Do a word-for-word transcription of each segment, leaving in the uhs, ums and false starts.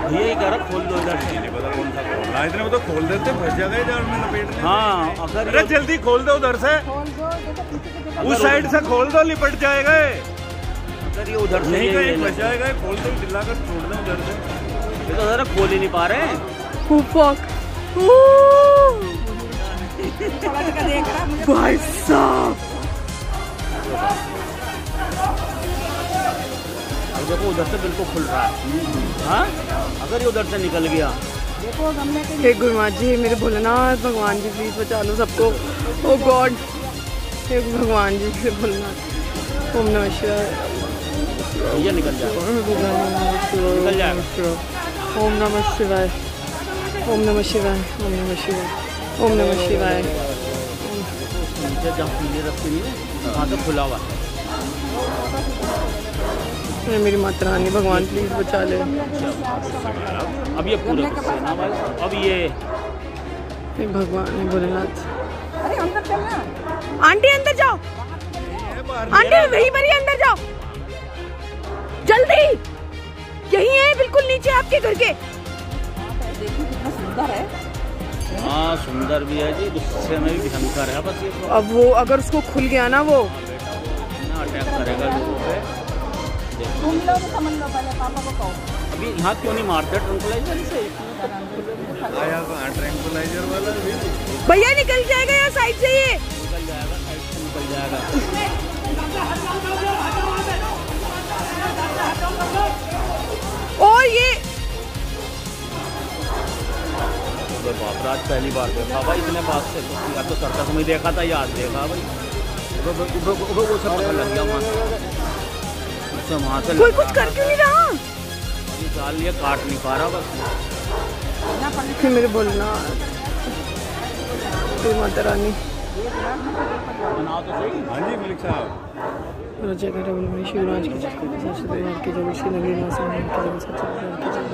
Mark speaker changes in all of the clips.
Speaker 1: भैया ये कह रहा खोल दो इधर से।
Speaker 2: नहीं पता कौन सा खोलना, इतने में तो खोल देते, फंस जाएगा जाल में लपेट में।
Speaker 1: हाँ अगर
Speaker 2: अरे जल्दी खोल दो उधर से, उस साइड से खोल दो, लिपट जाएगा।
Speaker 1: अगर ये उधर से
Speaker 2: नहीं कहीं फंस जाएगा, खोल दो, दिला कर छोड़ दो उधर से।
Speaker 1: ये तो जरा खोल ही नहीं पा रहे हैं।
Speaker 3: भाई साहब
Speaker 1: देखो उधर से बिल्कुल खुल रहा है। हाँ अगर ये उधर से निकल गया।
Speaker 3: हे गुरुनाथ जी, मेरे भोलेनाथ भगवान जी, प्लीज बचा लो सबको। ओ गॉड, हे भगवान जी, हे भोलेनाथ। ओम नमः शिवाय।
Speaker 1: भैया निकल जाएगा, निकल जाएगा।
Speaker 3: ओम नमः शिवाय, ओम नमः शिवाय, ओम नमः शिवाय, ओम नमः शिवाय।
Speaker 1: नीचे जहाँ पीले रखते नहीं है वहाँ से खुला हुआ है।
Speaker 3: अरे मेरी माता रानी, भगवान प्लीज बचा ले।
Speaker 1: अब ये पूरा अब ये
Speaker 3: भगवान है भोलेनाथ। अरे अंदर चलना। आंटी अंदर जाओ, आंटी वहीं पर ही अंदर जाओ जल्दी। यही है बिल्कुल नीचे आपके घर के। देखिए कितना सुंदर है।
Speaker 1: हाँ सुंदर भी है जी, गुस्से में भी भयंकर है। बस ये तो
Speaker 3: अब वो अगर उसको खुल गया ना, वो
Speaker 1: ना अटैक करेगा लोगों पे।
Speaker 4: घूम लो तो समझ लो, पहले पापा को कहो।
Speaker 1: अभी यहाँ क्यों नहीं मारते ट्रंकुलाइजर से?
Speaker 2: आया कहाँ ट्रंकुलाइजर वाला?
Speaker 3: भैया निकल जाएगा यार साइड से, ये
Speaker 1: निकल जाएगा, साइड से निकल जाएगा।
Speaker 3: और ये
Speaker 1: बाप राज पहली बार देखा भाई इतने पास से। या तो सर्कस में देखा था, याद देखा भाई। वो वो सब पकड़ लग गया वहाँ से, वहाँ से
Speaker 3: कोई कुछ कर क्यों नहीं रहा?
Speaker 1: ये जाल ये काट नहीं पा रहा बस।
Speaker 3: मेरे बोलना माता रानी।
Speaker 1: बनाओ तो सही।
Speaker 2: हाँ जी मलिक साहब।
Speaker 3: राजा का डबल में शिवराज की जिसको सबसे परिवार के जब श्री नगरी नासन के जब सबसे परिवार के जब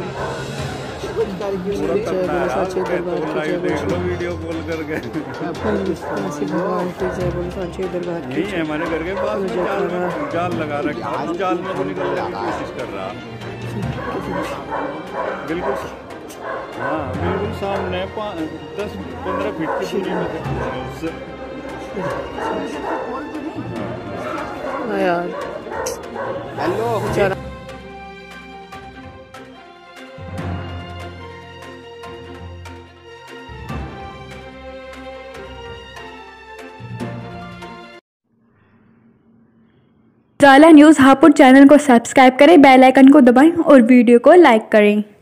Speaker 3: जय बोले साचे दरबार की जय
Speaker 2: देख लो वीडियो कॉल करके।
Speaker 3: भगवान की जय बोले साचे दरबार की।
Speaker 2: नहीं हमारे घर के पास में जाल में जाल लगा रखा है, जाल में तो निकलने की कोशिश कर रहा। बिल्कुल हाँ बिल्कुल सामने दस पंद्रह फीट की दूरी में
Speaker 3: यार। हेलो
Speaker 5: जाला न्यूज़ हापुड़ चैनल को सब्सक्राइब करें, बेल आइकन को दबाएं और वीडियो को लाइक करें।